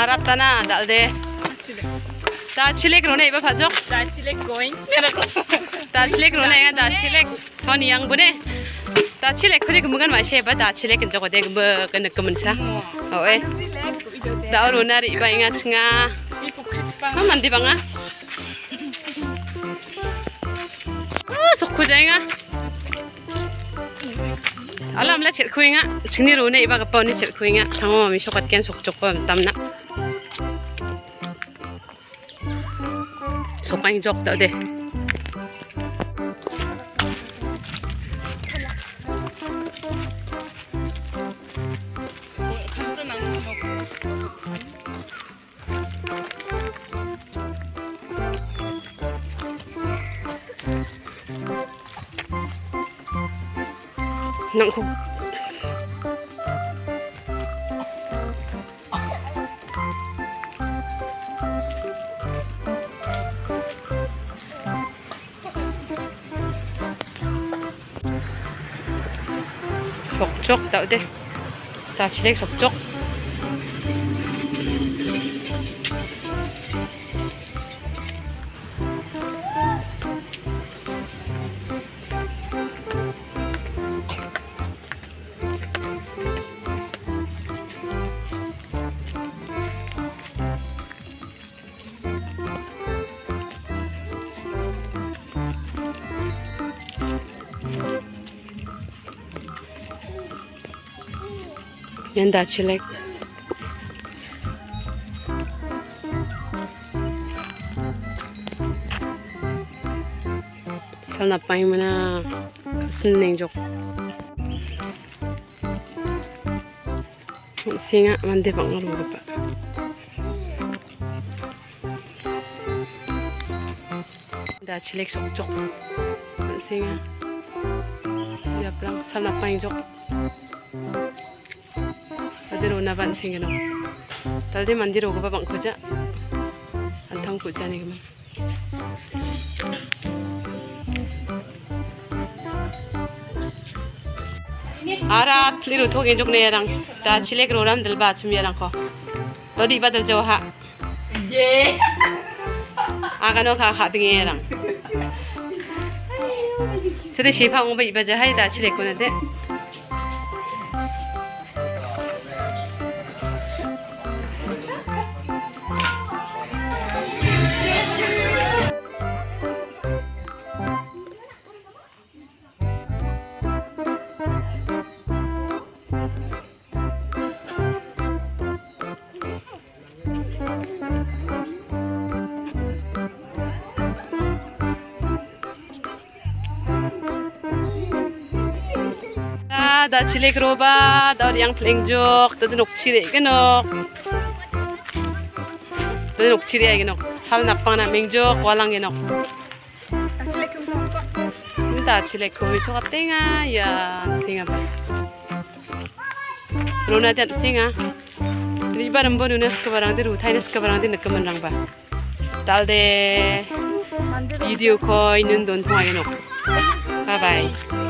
Aratana dalde. Da chilek rone iba phajok. Da chilek going. Da chilek rone nga da chilek. Thoni yang bune. Da chilek khuri gumungan ma sheba da chilek njoko de gbe kan kemensa. Oe. Da rona ri iba inga chinga. Ma mandi banga. Sokku jainga. Alam la chel khuinga. Chingni rone iba ka pawni chel khuinga. Thango mi sokat ken sokchok pa tamna. Sokang jok ta de. Nang khúc sọc chốc tạo đây ta chỉ lấy sọc chốc yan da chilek salna pai mana sneng jok singa mande bang ru pa da chilek sok jok singa ya plang salna pai jok Tadi rona ban singeno. Tadi mandi rogo ba bang kuja. Antang kuja nih keman. Arat liru thok injuk nih orang. Da chilek roram dalba cumi orang ko. Tadi badal jauh ha. Ye. Akan kha dengi orang. Jadi siapa ngomong iba jahai da chilek ko nade. Da chilek roba, da yang plengjok, da nok chire genok. Da nok chire genok. Sal napang na mengjok, walang genok. Da chilek ko iso katenga ya singa ba. Rona dan singa. Riba rambo nunas kebarang di rutai nas kebarang di nekaman rang ba. Dalde video ko inun don thong genok. Bye bye.